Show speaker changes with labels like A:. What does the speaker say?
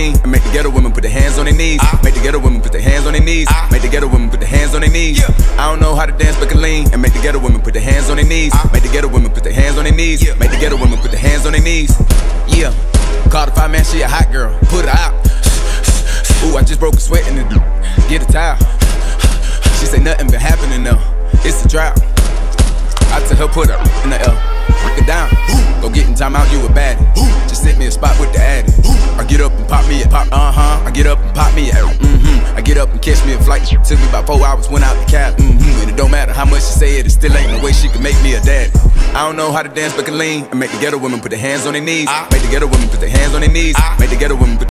A: lean and make the ghetto women put their hands on their knees. Make the ghetto women put their hands on their knees. Make the ghetto women put their hands on their knees. I don't know how to dance but can lean and make the ghetto women put their hands on their knees. Make the ghetto women put their hands on their knees. Make the ghetto women put their hands on their knees. Yeah. Call the fire man, she a hot girl. Put her out. Ooh, I just broke a sweat in the get a towel. She say nothing been happening though. It's a drought. I tell her put her in the L. Break it down. Go get in time out, you a baddie. Just sit me a spot with the addy. I get up and pop me a pop. I get up and pop me a I get up and catch me a flight. Took me about 4 hours, went out the cab. And it don't matter how much she say it still ain't no way she can make me a daddy. I don't know how to dance but can lean and make the ghetto women put their hands on their knees. Make the ghetto women put their hands on their knees. Make the ghetto women put